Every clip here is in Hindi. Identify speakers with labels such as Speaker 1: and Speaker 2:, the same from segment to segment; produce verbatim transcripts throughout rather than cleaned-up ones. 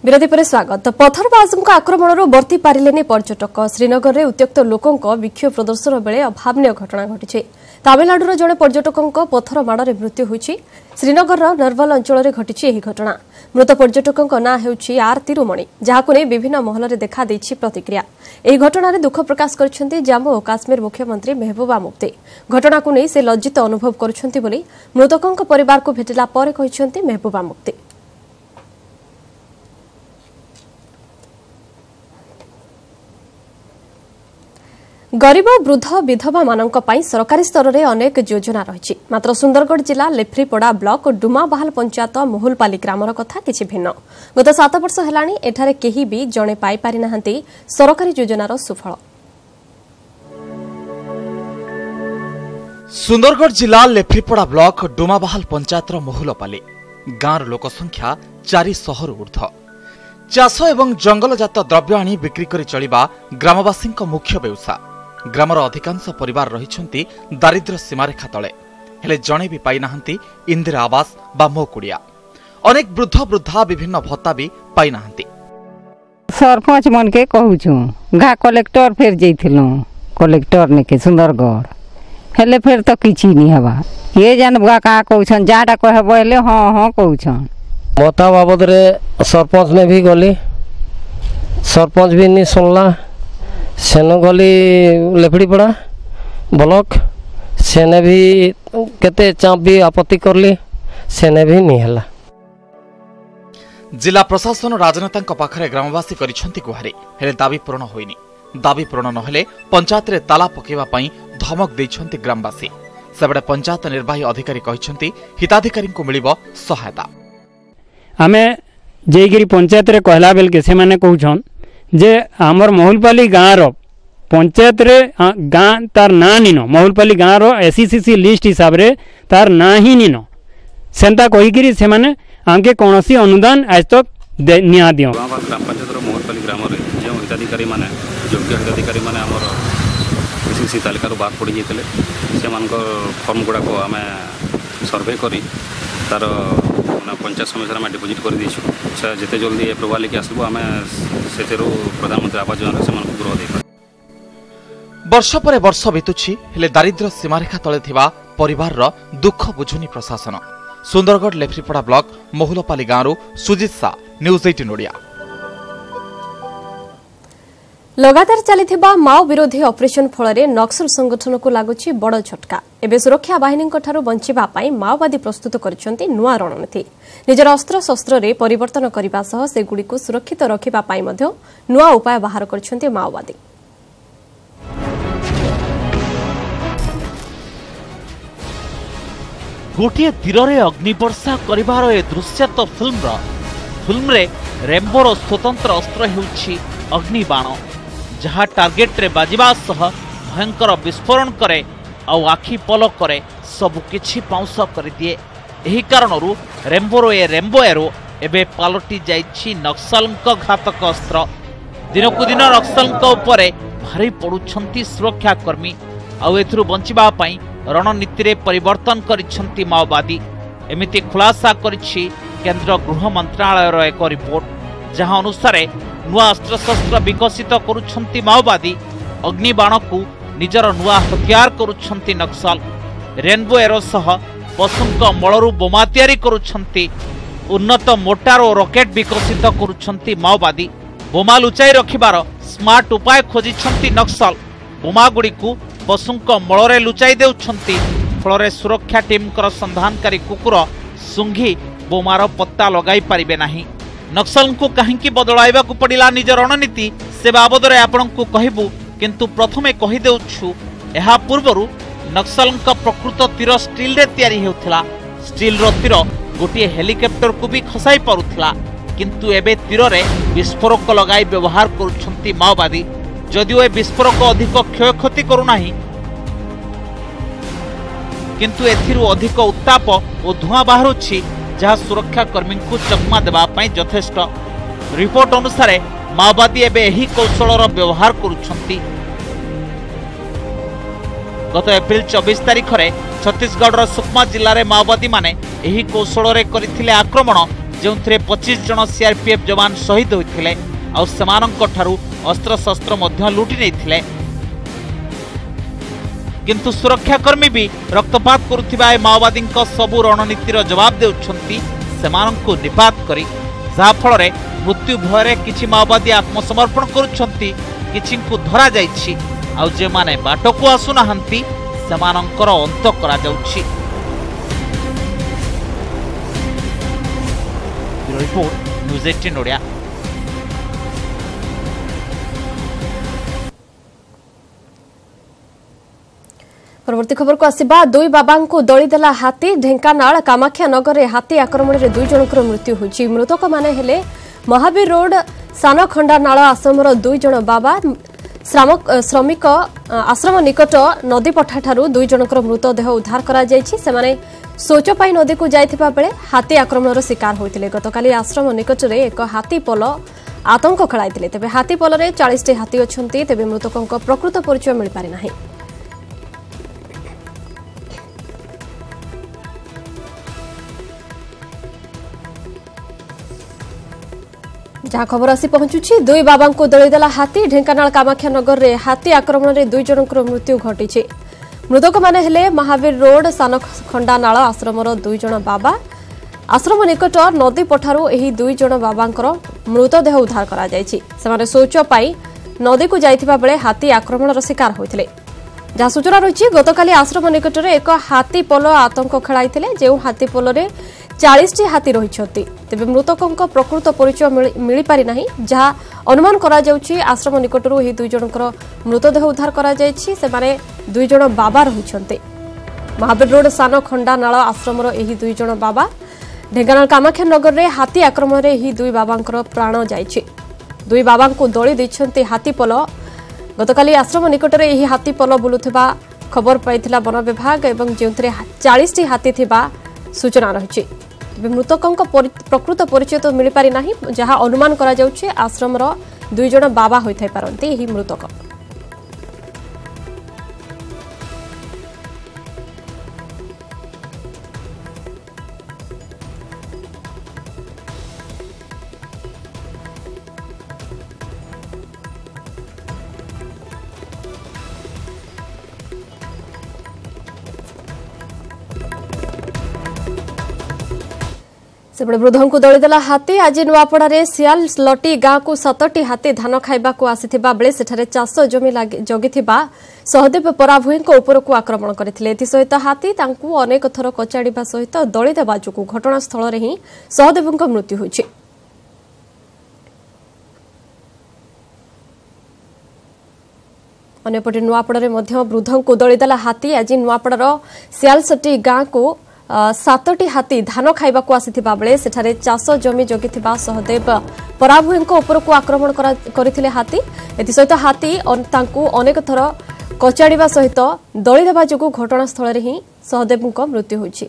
Speaker 1: विरोधी पर स्वागत। पथरबाजों आक्रमण बर्ती पारे पर्यटक श्रीनगर में उत्त्यक्त लोकों विक्षोभ प्रदर्शन बेले अभावन घटना घटी। तमिलनाडुर जड़े पर्यटकों पथर माड़े मृत्यु होती। श्रीनगर नर्वल अंचल में घटी घटना। मृत पर्यटकों ना है आर तिरुमणि, जहां नहीं विभिन्न महल में देखा प्रतिक्रिया। यह घटना दुख प्रकाश कर जम्मू और काश्मीर मुख्यमंत्री महबूबा मुफ्ती। घटना को नहीं से लज्जित अनुभव करुछंती बोली मृतकों परिवार को भेटिला पर कहिसेंती महबूबा मुफ्ती। गरीब वृद्ध विधवा मानक पई सरकारी स्तर में अनेक योजना रही। मात्र सुंदरगढ़ जिला लेफ्रीपड़ा ब्लॉक डुमाबाहाल पंचायत मोहुलपाली ग्रामर कथा किछि भिन्न। गत सात वर्ष हेलानी एठारे केही भी जणे पाई पारि नाहंती सरकारी योजनार सुफल।
Speaker 2: सुंदरगढ़ जिला लेफ्रीपड़ा ब्लॉक डुमाबाहाल पंचायत मोहुलपाली गाँव लोक संख्या चार सौ ऊर्ध। चाष एवं जंगलजात द्रव्य आनी बिक्री करी चलिबा ग्रामवासी मुख्य व्यवसाय। ग्रामर अधिकांश परिवार रहिछंती दारिद्र्य सीमारेखा तले, हेले जणे भी पाई नाहंती इंदिरा आवास बा मो कुड़िया। अनेक वृद्ध वृद्धा विभिन्न भत्ता भी पाई नाहंती।
Speaker 3: सरपंच मन के कहूछु गा कलेक्टर फेर जइथिलु कलेक्टर ने के सुंदरगढ़ हेले फेर तो किछि नहीं हवा। ये जान गा का कहउछन जाटा कहबो हेले हां हां कहउछन।
Speaker 4: मोता बाबद रे सरपंच ने भी गली, सरपंच भी नहीं सुनला। सेन गली लेफड़ीपड़ा ब्लॉक सेने भी केते चाप भी आपत्ति करली, सेने भी नहीं हला।
Speaker 2: जिला प्रशासन राजनेता पाखरे ग्रामवासी करिछंती गुहारी, हेले दाबी पूर्ण होइनी। दाबी पूर्ण नहेले पंचायत रे ताला पकेवा पई धमक दैछंती ग्रामवासी। सेबडे पंचायत निर्वाही अधिकारी कहिछंती हिताधिकारी को मिलिबो सहायता।
Speaker 5: आमे जयगिरी पंचायत रे कहला बेल के से माने कहउछन जे हमर मोहुलपाली गाँ रो पंचायत रे गाँ तार ना निनो मोहुलपाली गाँ रो एससीसी लिस्ट हिसाब रे तार ना ही निनो सेंता कहिगिरी से माने आमके कोनोसी अनुदान आज तक निया दियो।
Speaker 6: ग्राम पंचायत रो मोहुलपाली ग्राम रे जे हिताधिकारी माने योग्य हिताधिकारी माने हमर एससीसी तालिका रो बात पड़ी जेतले से मानकर फॉर्म गुडा को आमे सर्वे करी तार पंचायत समिति में डिपोजिट कर दी जिते जल्दी अप्रूवाल लेके आसबो आमे सेतेरो प्रधानमंत्री आवास योजना से मन गृह दे।
Speaker 2: वर्ष पर वर्ष बीतुछि, हेले दारिद्र्य सीमारेखा तले थिबा परिवार रो दुख बुझुनी प्रशासन। सुंदरगढ़ लेफ्रीपड़ा ब्लॉक मोहुलपाली गाँव सुजित सा, न्यूज अठारह ओडिया।
Speaker 1: लगातार चलिथिबा माओ विरोधी ऑपरेशन फल नक्सल संगठन को लगुच बड़ झटका। एवं सुरक्षा बाहिनी बंचिबा पई माओवादी प्रस्तुत करिसेंती नुआ रणनीति। निजर अस्त्र शस्त्र रे परिवर्तन करने सह से गुड़ी को सुरक्षित रखिबा पई मध्य नुआ उपाय बाहर करिसेंती माओवादी।
Speaker 7: गोटे तीर रे अग्निवर्षा करिबार ए दृश्य तो फिल्म फिल्म रे रेम्बोर स्वतंत्र अस्त्र हेउछि अग्निबाण, जहा टार्गेट रे बाजिबा सह भयंकर विस्फोरण करे आउ आखि पलक करे सबु किछि पाउंस कर दिए। एही कारणरू रेम्बोर ए रेम्बो एरो एबे पालटी जाइछि नक्सलଙ୍କ घातक अस्त्र। दिनकु दिन नक्सलଙ୍କ उपरे भारी पडुछंती सुरक्षाकर्मी आउ एथुरु बंचिबा पई रणनीति रे परिवर्तन करिछंती माओवादी। एमिति खुलासा करिछि केंद्र गृह मंत्रालय रो एक रिपोर्ट, जहां अनुसार नुआ अस्त्रशस्त्र विकसित करुछंती माओवादी। अग्निबाण को निजर नुआ हथियार करुछंती नक्सल। रेनबो एरो सह पशुंक मलरू बोमा तैयारी करुछंती। उन्नत मोटार और रॉकेट विकसित करुछंती माओवादी। बोमा लुचाई रखिबार स्मार्ट उपाय खोजिछंती नक्सल। बोमा गुड़ी को पशुंक मलरे लुचाई देउछंती। फलरे सुरक्षा टीम कर संधानकारी कुकुर सुंघी बोमार पत्ता लगाई पारिबे नाही। नक्सल को कहीं बदलाइबा को पड़िला निज रणनीति से बाबद रे आपण को कहबू, किंतु प्रथमे कहि देउछु एहा पूर्वरु नक्सल प्रकृत तीर स्टील रे तैयारी हेउथिला। स्टील रो तीर गोटे हेलिकॉप्टर को भी खसाई पारुथिला, किंतु एबे तीर रे विस्फोरक लगाई व्यवहार करुछंती माओवादी। जदिओ ए विस्फोरक अधिक क्षयक्षति करू नाही, किंतु एथिरु अधिक उत्ताप और धुआं बाहरुछि, जहाँ सुरक्षाकर्मी को चकमा देवा पई यथेष्ट। रिपोर्ट अनुसार माओवादी एबे एही कौशलर व्यवहार करुछंती। गत एप्रिल चौबीस तारिख रे छत्तीसगढ़ सुकमा जिले में माओवादी माने एही कौशल रे करथिले आक्रमण, जो पच्चीस जन सीआरपीएफ जवान शहीद होते अस्त्रशस्त्र लुटि नहीं किंतु सुरक्षाकर्मी भी रक्तपात करुथिबा माओवादी सबु रणनीतिर जवाब देउछंती सेमानंकु निपात करी जहा फल मृत्यु भय किछि माओवादी आत्मसमर्पण करुछंती किछिंकु धरा जाइछि आउ जे माने बाटकु आसुनाहांती सेमानंकर अंत करा जाउछि। रिपोर्ट न्यूज अठारह ओडिया।
Speaker 1: परवर्ती खबर को आसिबा दुई बाबा को दलीदेला हाथी ढेंकानाल कामाख्या नगर में हाथी आक्रमण में दुई जनकर मृत्यु होइछि। मृतक माने हेले महावीर रोड सान खंडानाल आश्रमर दुई जन बाबा श्रमिक आश्रम निकट नदी पठाठारु दुई जनकर मृतदेह उद्धार करा जायछि। सेमाने शौच पाई नदी को जाइथिबा बेले हाथी आक्रमणर शिकार होइतिले। गतकाली आश्रम निकट में एक हाथी पल आतंक खेलाइतिले। तेबे हाथी पल में चालीस टी हाथी अछंती। तेबे मृतकक प्रकृत परिचय मिल पारि नाही। जहाँ खबर आसी पहुंचुछि दुई बाबा को दलीदेला हाथी ढेंकानाल कामाख्या नगर में हाथी आक्रमण में दुई जनकर मृत्यु घटी। मृतक माने हेले महावीर रोड सान खंडानाल आश्रमर दुई जन बाबा आश्रम निकट नदी पठारु एही दुई जन बाबांकर मृतदेह उद्धार करा जायछि। सेमाने शौच पाई नदी को जाइथिबा बेले हाथी आक्रमणर शिकार होइथिले। जहाँ सूचना रही गतकाली आश्रम निकट में एक हाथी पल आतंक खेलाइथिले। जो हाथी पल में चालीस टी हाथी रही। तेबे मृतकक प्रकृत परिचय मिल पारि नाही। जहाँ अनुमान करा जाउछि आश्रम निकटरू एही दुई जनकर मृतदेह उद्धार करा जायछि। सेमाने दुई जन बाबा रहिछन्ते। महावीर रोड सान खंडानाल आश्रमर एही दुई जन बाबा ढेंकानाल कामाख्या नगर में हाथी आक्रमण में एही दुई बाबांकर प्राण जायछि। दुई बाबा को दली दैछन्ते हाथी पल। गतकाली आश्रम निकट में एही हाथी पल बुलुथिबा खबर पाइथिला वन विभाग एवं जोंथरे चालीस टी हाथी थिबा सूचना रही। मृतकों प्रकृत परिचय तो मिल पारि नाही। जहाँ अनुमान करा जाउछि आश्रमर दुई जन बाबा होइथाइ पारंती एही मृतक। सेपटे वृद्धों को दलीदेला हाथी आज नुआपड़ा सियाल लटी गाँव को सतटी हाथी धान खाइबा को आसिथिबा बेले सेठारे चाष जमी जगिथिबा सहदेव पराभुई उपरकू आक्रमण करथिले। एथिसहित हाथी तांकू अनेक थर कचाड़िबा सहित दली देबा जोगु घटनास्थल रे ही सहदेवक मृत्यु होइछि। अन्यपटे नुआपड़ा वृद्धों को दलीदेला हाथी आज नुआपड़ा सियालसटी गाँव को सातटी हाथी धान खाइबा को आसिथिबा बेले सेठारे चाष जमी जगिथिबा सहदेव पराभुई उपरकू आक्रमण करथिले हाथी। एथिसहित हाथी तांकू अनेक थर कचाड़िबा सहित दली देबा जोगु घटनास्थल रे ही सहदेवक मृत्यु होइछि।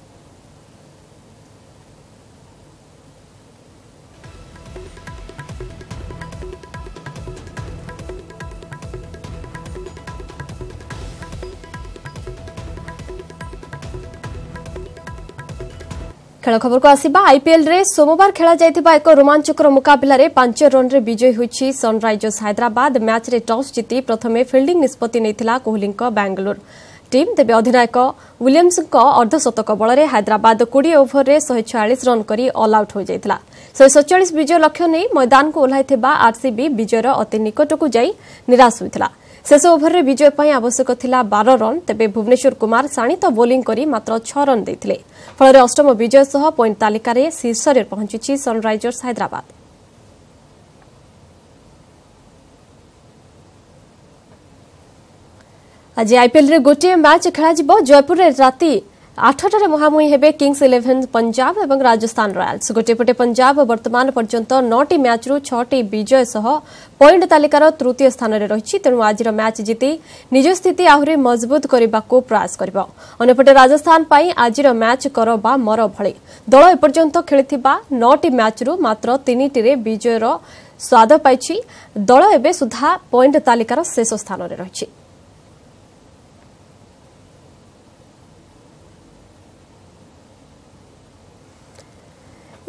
Speaker 1: खेल खबर को आसिबा आईपीएल रे सोमवार खेला जाइथिबा एक रोमांचकर मुकाबला रे पांच रन रे विजयी होइछि सनराइजर्स हैदराबाद। मैच रे टॉस जीति प्रथमे फील्डिंग निष्पत्ति नैथिला कोहली बेंगलुरु टीम। तेबे अधिनायक विलियम्स अर्धशतक बल रे हैदराबाद बीस ओभर रे एक सौ छियालीस रन करी ऑल आउट हो जाइथिला। एक सौ सैंतालीस विजय लक्ष्य नहीं मैदान को ओह्लाइथिबा आरसीबी विजयर अति निकट को जाई निराश होइथिला। शेष ओभर रे विजय पाई आवश्यक थिला बारह रन। तेबे भुवनेश्वर कुमार शाणित बोलिंग करी मात्र छह रन देथिले। फल अष्टम विजय सह पॉइंट तालिका रे शीर्ष रे पहुंची सनराइजर्स हैदराबाद। आज आईपीएल रे गोटे मैच खेला जिवो। जयपुर रे राति आठटारे मुहामुही हेबे किंग्स इलेवन पंजाब एवं राजस्थान रॉयल्स। गोटेपटे पंजाब वर्तमान पर्यंत नौटी मैच रु छटी विजय सह पॉइंट तालिकार तृतीय स्थान रे रहिछि। तेणु आजिर मैच जीति निज स्थिति आहुरी मजबूत करबाको प्रयास करिबो। अन्यपटे राजस्थान पाई आजिर मैच कर बा मर भଳି दल एपर्यंत खेलिथिबा नौटी मैच रु मात्र तीनिटी रे विजयर स्वाद पाइछि। दल एबे सुधा पॉइंट तालिकार शेष स्थान रे रहिछि।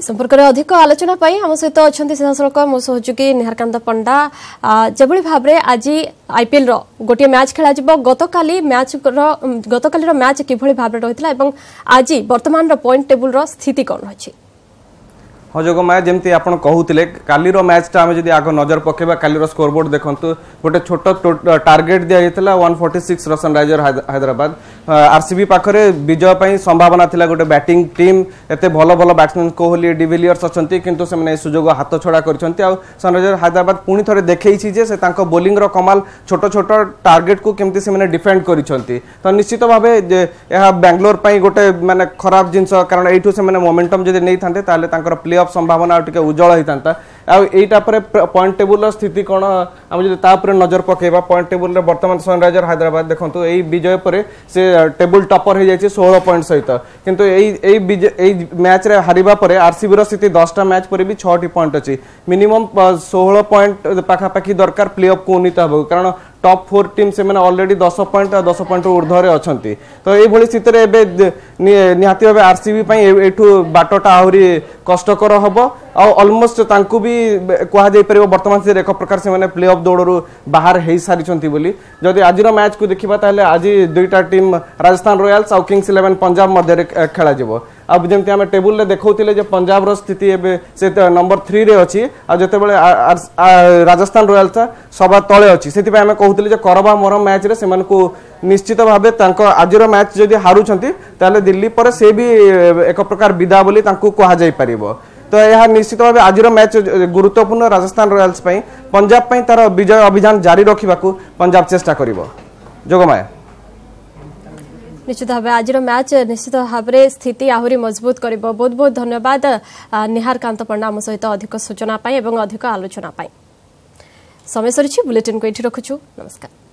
Speaker 1: संपर्क में अधिक आलोचना आम सहित अच्छा सीधासख मो सहयोगी निहारकांत पंडा जो भाव में आज आईपीएल गोटे मैच खेल गतकाली मैच गतकाली मैच किभली भाव में रही है आज वर्तमान पॉइंट टेबुल स्थिति कौन रही?
Speaker 8: हाँ जोग माया जमी आप कहते कालीर मैचटा आम जब आग नजर पकेबा कालीर स्कोरबोर्ड देखूँ गोटे छोट टार्गेट दिया one forty six Sunriser Hyderabad RCB पाखरे विजय पर संभावना थिला गोटे बैटिंग टीम एते भल भल बैट्समैन कोहली डिविलियर्स अच्छा किंतु से सुजोग हाथ छड़ा कर सनराइजर हैदराबाद पुणी थे देखी जे बोलिंग कमाल छोट छोट टार्गेट को केमती से डिफेंड कर तो निश्चित भाव यह बेंगलोर गोटे माने खराब जिनस कारण यू से मोमेंटम जब नहीं था प्ले ऑफ संभावना उज्जवल होता आईटा पॉइंट टेबुल स्थिति कौन आम जो नजर पकेबा पॉइंट टेबुल बर्तमान सनराइजर हैदराबाद देखो यही विजय पर से टेबुल टपर हो जाए सोलह पॉइंट सहित किंतु यही मैच रे हारिबा परे आरसीबी स्थिति दसटा मैच पर भी छह पॉइंट अच्छी मिनिमम सोलह पॉइंट पाखापाखि दरकार प्ले ऑफ को उन्नीत हो कारण टॉप फोर टीम से मैंने ऑलरेडी दस पॉइंट दस पॉइंट ऊर्धरे अच्छा तो ये स्थित निहाती भाव आरसीबी एठू बाटटा आहरी कष्टकर हम ऑलमोस्ट तांकू भी कहुपर बर्तमान से एक प्रकार से प्ले ऑफ दौड़ बाहर हो सारी जदि आज मैच को देखा ताले आज दुईटा टीम राजस्थान रॉयल्स और किंग्स इलेवन पंजाब मध्य खेल अब जमी आम टेबुल देखते पंजाब स्थिति से नंबर थ्री रे अच्छी आते राजस्थान रॉयल्स सभा तले अच्छी से आम कहते करबा मरम मैच रे से निश्चित भाव आज मैच जदि हारुंट दिल्ली पर से भी एक प्रकार विदा बोली कहुपर तो यह निश्चित भाव आज मैच गुरुत्वपूर्ण राजस्थान रॉयल्स पंजाब तार विजय अभियान जारी रखा पंजाब चेष्टा कर जोगमाया
Speaker 1: निश्चित भाव आज मैच निश्चित भाव में स्थिति आहरी मजबूत कर बहुत बहुत धन्यवाद निहारकांत पंडा आम सहित अधिक सूचना और अधिक आलोचना समय सरी बुलेटिन को ये रखुछु नमस्कार।